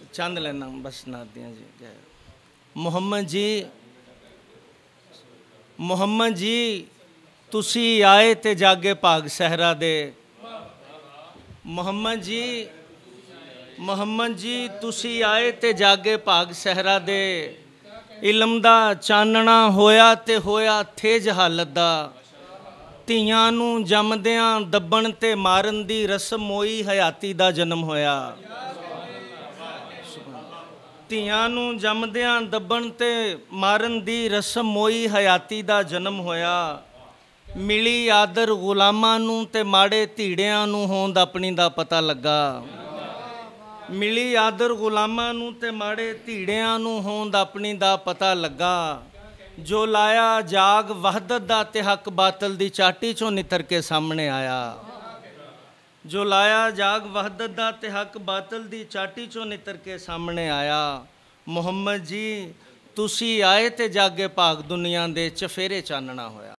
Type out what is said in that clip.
चंद लेना बस नात दियां जी। मुहम्मद जी तुसी आए ते जागे भाग सहरा दे। मुहम्मद जी तुसी आए ते जागे भाग सहरा दे। इलम दा चानना होया ते होया थे जहालत दा। ਧੀਆਂ ਨੂੰ ਜੰਮਦਿਆਂ ਦੱਬਣ ਤੇ ਮਾਰਨ ਦੀ ਰਸਮ ਹੋਈ ਹਯਾਤੀ ਦਾ ਜਨਮ ਹੋਇਆ। ਧੀਆਂ ਨੂੰ ਜੰਮਦਿਆਂ ਦੱਬਣ ਤੇ ਮਾਰਨ ਦੀ ਰਸਮ ਹੋਈ ਹਯਾਤੀ ਦਾ ਜਨਮ ਹੋਇਆ। ਮਿਲੀ ਆਦਰ ਗੁਲਾਮਾਂ ਨੂੰ ਤੇ ਮਾੜੇ ਧੀੜਿਆਂ ਨੂੰ ਹੋਂਦ ਆਪਣੀ ਦਾ ਪਤਾ ਲੱਗਾ। ਮਿਲੀ ਆਦਰ ਗੁਲਾਮਾਂ ਨੂੰ ਤੇ ਮਾੜੇ ਧੀੜਿਆਂ ਨੂੰ ਹੋਂਦ ਆਪਣੀ ਦਾ ਪਤਾ ਲੱਗਾ। जो लाया जाग वहदत दा ते हक बातल दी चाटी चों नितर के सामने आया। जो लाया जाग वहदत दा ते हक बातल दी चाटी चों नितर के सामने आया। मुहम्मद जी तुसी आए ते जागे भाग दुनिया दे चफेरे चानना होया।